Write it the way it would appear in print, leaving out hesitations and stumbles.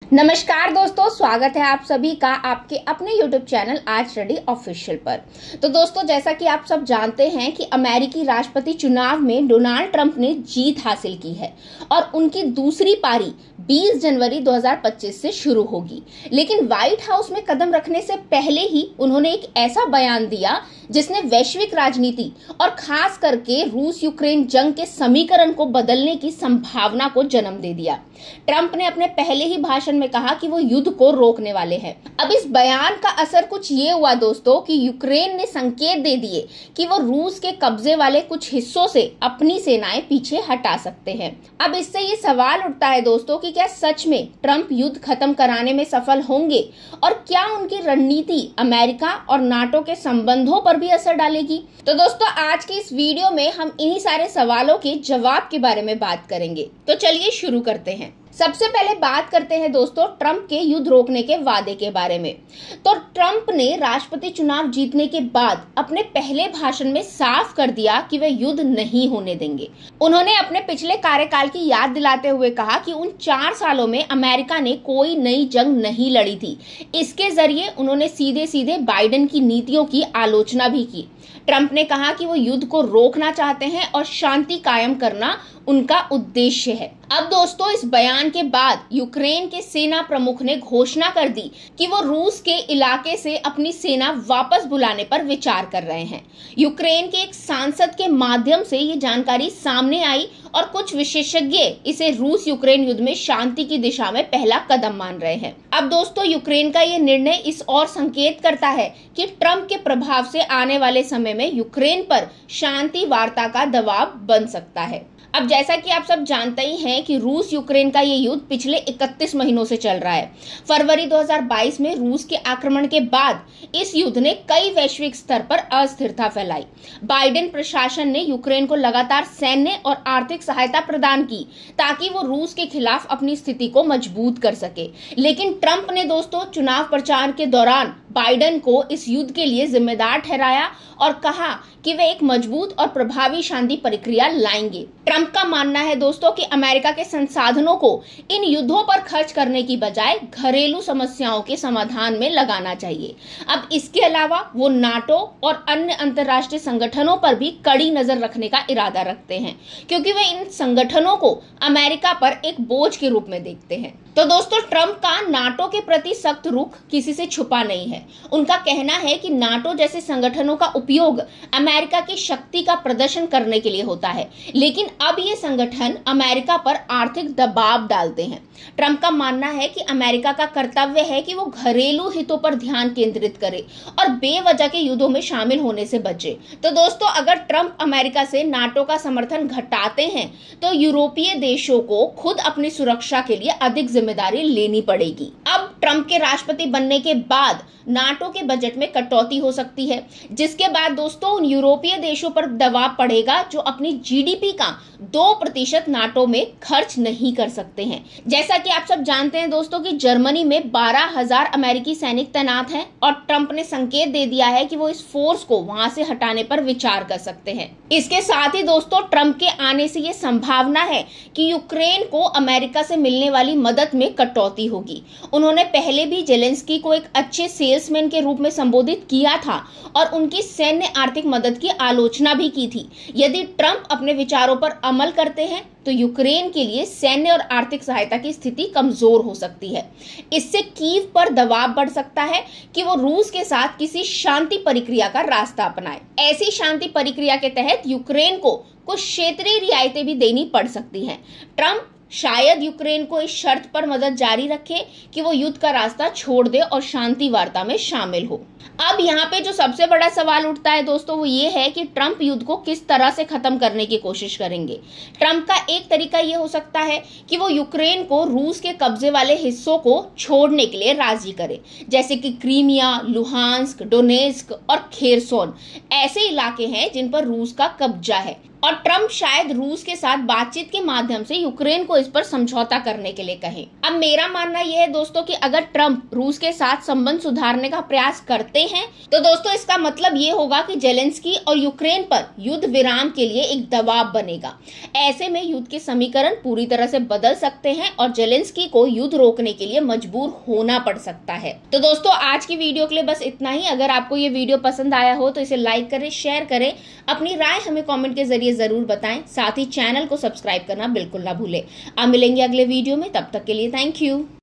नमस्कार दोस्तों, स्वागत है आप सभी का आपके अपने YouTube चैनल आज रेडी ऑफिशियल पर। तो दोस्तों, जैसा कि आप सब जानते हैं कि अमेरिकी राष्ट्रपति चुनाव में डोनाल्ड ट्रंप ने जीत हासिल की है और उनकी दूसरी पारी 20 जनवरी 2025 से शुरू होगी। लेकिन व्हाइट हाउस में कदम रखने से पहले ही उन्होंने एक ऐसा बयान दिया जिसने वैश्विक राजनीति और खास करके रूस यूक्रेन जंग के समीकरण को बदलने की संभावना को जन्म दे दिया। ट्रंप ने अपने पहले ही भाषण में कहा कि वो युद्ध को रोकने वाले हैं। अब इस बयान का असर कुछ ये हुआ दोस्तों कि यूक्रेन ने संकेत दे दिए कि वो रूस के कब्जे वाले कुछ हिस्सों से अपनी सेनाएं पीछे हटा सकते हैं। अब इससे ये सवाल उठता है दोस्तों कि क्या सच में ट्रंप युद्ध खत्म कराने में सफल होंगे और क्या उनकी रणनीति अमेरिका और नाटो के संबंधों पर भी असर डालेगी। तो दोस्तों, आज की इस वीडियो में हम इन्हीं सारे सवालों के जवाब के बारे में बात करेंगे। तो चलिए शुरू करते हैं। सबसे पहले बात करते हैं दोस्तों ट्रंप के युद्ध रोकने के वादे के बारे में। तो ट्रंप ने राष्ट्रपति चुनाव जीतने के बाद अपने पहले भाषण में साफ कर दिया कि वे युद्ध नहीं होने देंगे। उन्होंने अपने पिछले कार्यकाल की याद दिलाते हुए कहा कि उन 4 सालों में अमेरिका ने कोई नई जंग नहीं लड़ी थी। इसके जरिए उन्होंने सीधे सीधे बाइडेन की नीतियों की आलोचना भी की। ट्रंप ने कहा कि वो युद्ध को रोकना चाहते हैं और शांति कायम करना उनका उद्देश्य है। अब दोस्तों, इस बयान के बाद यूक्रेन के सेना प्रमुख ने घोषणा कर दी कि वो रूस के इलाके से अपनी सेना वापस बुलाने पर विचार कर रहे हैं। यूक्रेन के एक सांसद के माध्यम से ये जानकारी सामने आई और कुछ विशेषज्ञ इसे रूस यूक्रेन युद्ध में शांति की दिशा में पहला कदम मान रहे हैं। अब दोस्तों, यूक्रेन का ये निर्णय इस और संकेत करता है कि ट्रंप के प्रभाव से आने वाले समय में यूक्रेन पर शांति वार्ता का दबाव बन सकता है। अब जैसा कि आप सब जानते ही हैं कि रूस यूक्रेन का ये युद्ध पिछले 31 महीनों से चल रहा है। फरवरी 2022 में रूस के आक्रमण के बाद इस युद्ध ने कई वैश्विक स्तर पर अस्थिरता फैलाई। बाइडेन प्रशासन ने यूक्रेन को लगातार सैन्य और आर्थिक सहायता प्रदान की ताकि वो रूस के खिलाफ अपनी स्थिति को मजबूत कर सके। लेकिन ट्रंप ने दोस्तों चुनाव प्रचार के दौरान बाइडेन को इस युद्ध के लिए जिम्मेदार ठहराया और कहा कि वे एक मजबूत और प्रभावी शांति प्रक्रिया लाएंगे। ट्रंप का मानना है दोस्तों कि अमेरिका के संसाधनों को इन युद्धों पर खर्च करने की बजाय घरेलू समस्याओं के समाधान में लगाना चाहिए। अब इसके अलावा वो नाटो और अन्य अंतर्राष्ट्रीय संगठनों पर भी कड़ी नजर रखने का इरादा रखते हैं, क्योंकि वे इन संगठनों को अमेरिका पर एक बोझ के रूप में देखते हैं। तो दोस्तों, ट्रंप का नाटो के प्रति सख्त रुख किसी से छुपा नहीं है। उनका कहना है कि नाटो जैसे संगठनों का उपयोग अमेरिका की शक्ति का प्रदर्शन करने के लिए होता है, लेकिन अब ये संगठन अमेरिका पर आर्थिक दबाव डालते हैं। ट्रंप का मानना है कि अमेरिका का कर्तव्य है कि वो घरेलू हितों पर ध्यान केंद्रित करे और बेवजह के युद्धों में शामिल होने से बचे। तो दोस्तों, अगर ट्रंप अमेरिका से नाटो का समर्थन घटाते हैं तो यूरोपीय देशों को खुद अपनी सुरक्षा के लिए अधिक जिम्मेदारी लेनी पड़ेगी। अब ट्रंप के राष्ट्रपति बनने के बाद नाटो के बजट में कटौती हो सकती है, जिसके बाद दोस्तों उन यूरोपीय देशों पर दबाव पड़ेगा जो अपनी जीडीपी का 2% नाटो में खर्च नहीं कर सकते हैं। जैसा कि आप सब जानते हैं दोस्तों कि जर्मनी में 12,000 अमेरिकी सैनिक तैनात हैं और ट्रंप ने संकेत दे दिया है कि वो इस फोर्स को वहां से हटाने पर विचार कर सकते हैं। इसके साथ ही दोस्तों ट्रंप के आने से ये संभावना है कि यूक्रेन को अमेरिका से मिलने वाली मदद में कटौती होगी। उन्होंने पहले भी जेलेंस्की को एक अच्छे सेल्समैन के रूप में संबोधित किया था और उनकी सैन्य आर्थिक मदद की आलोचना भी की थी। यदि ट्रंप अपने विचारों पर अमल करते हैं तो यूक्रेन के लिए सैन्य और आर्थिक सहायता की स्थिति कमजोर हो सकती है। इससे कीव पर दबाव बढ़ सकता है कि वो रूस के साथ किसी शांति प्रक्रिया का रास्ता अपनाए। ऐसी शांति प्रक्रिया के तहत यूक्रेन को कुछ क्षेत्रीय रियायतें भी देनी पड़ सकती हैं। ट्रंप शायद यूक्रेन को इस शर्त पर मदद जारी रखे कि वो युद्ध का रास्ता छोड़ दे और शांति वार्ता में शामिल हो। अब यहाँ पे जो सबसे बड़ा सवाल उठता है दोस्तों वो ये है कि ट्रंप युद्ध को किस तरह से खत्म करने की कोशिश करेंगे। ट्रंप का एक तरीका ये हो सकता है कि वो यूक्रेन को रूस के कब्जे वाले हिस्सों को छोड़ने के लिए राजी करे, जैसे कि क्रीमिया, लुहांस्क, डोनेस्क और खेरसोन ऐसे इलाके हैं जिन पर रूस का कब्जा है। और ट्रंप शायद रूस के साथ बातचीत के माध्यम से यूक्रेन को इस पर समझौता करने के लिए कहे। अब मेरा मानना यह है दोस्तों कि अगर ट्रंप रूस के साथ संबंध सुधारने का प्रयास करते हैं तो दोस्तों इसका मतलब ये होगा कि जेलेंस्की और यूक्रेन पर युद्ध विराम के लिए एक दबाव बनेगा। ऐसे में युद्ध के समीकरण पूरी तरह से बदल सकते हैं और जेलेंस्की को युद्ध रोकने के लिए मजबूर होना पड़ सकता है। तो दोस्तों आज की वीडियो के लिए बस इतना ही। अगर आपको ये वीडियो पसंद आया हो तो इसे लाइक करें, शेयर करें, अपनी राय हमें कमेंट के जरिए जरूर बताएं। साथ ही चैनल को सब्सक्राइब करना बिल्कुल ना भूलें। अब मिलेंगे अगले वीडियो में, तब तक के लिए थैंक यू।